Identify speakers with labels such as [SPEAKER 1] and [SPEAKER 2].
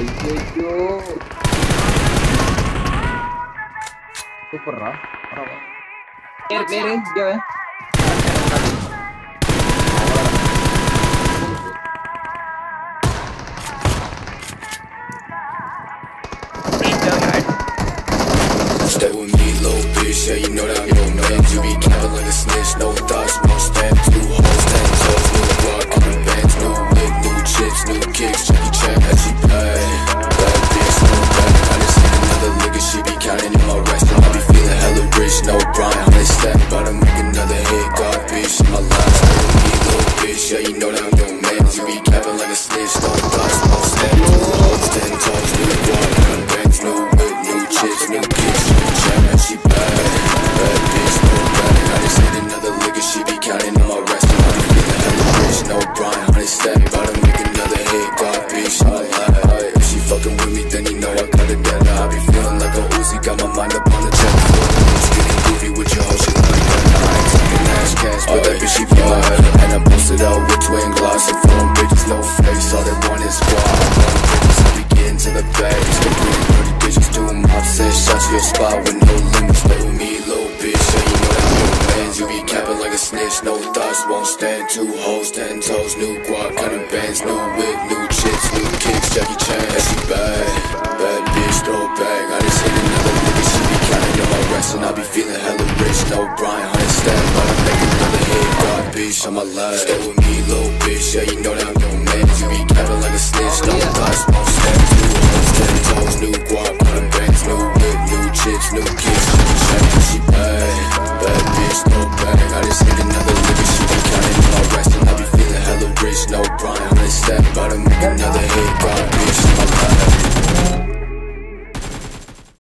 [SPEAKER 1] അയ്യോ സൂപ്പറാ പേര് പേര് ജോവേ
[SPEAKER 2] Stay with me, little bitch, yeah, you know that I'm your man. You be counting like a snitch, no thoughts, no stand. Two hoes, 10 toes, new block, new bands, new whip, new chips, new kicks. Jackie Chan, as she play. Bad bitch, no bad. I just hit another lick and she be counting in my rest. And I be feeling hella rich, no Brian, 100 stack. About to make another hit, God, bitch, in my life. Stay with me, little bitch, yeah, you know that I'm your man. You be counting like a snitch, no thoughts, no stand. Two hoes, 10 toes, new block, new bands, new whip, new chips, new kicks. She bad, bad bitch, no bad. I just hit another lick and she be counting on my rest. And I be feeling hella rich, no Brian, 100 stack. About to make another hit, God bitch, I'm alive. If she fucking with me, then you know I got it together. I be feeling like a Uzi, got my mind up on the check. It's getting goofy with your whole shit like that. I ain't talking ass cash, but that bitch she bad. And I posted out with twin gloss and phone bitches, no face. All they want is squad. I be getting to the bag. Still pretty dirty bitches doing mob says shots to your spot with no limits. Stay with me, little bitch, yeah, you know that I'm your man. You be capping like a snitch, no thoughts, won't stand. Two hoes, 10 toes, new guap, cutting bands, new whip, new chips, new kicks. Jackie Chan, yeah, she bad, bad bitch, throw it back. I just hit another nigga, she be counting on my rest. And I be feeling hella rich, no Brian, 100 stack. About to make another hit, God bitch, I'm alive. Stay with me, little bitch, yeah, you know that I'm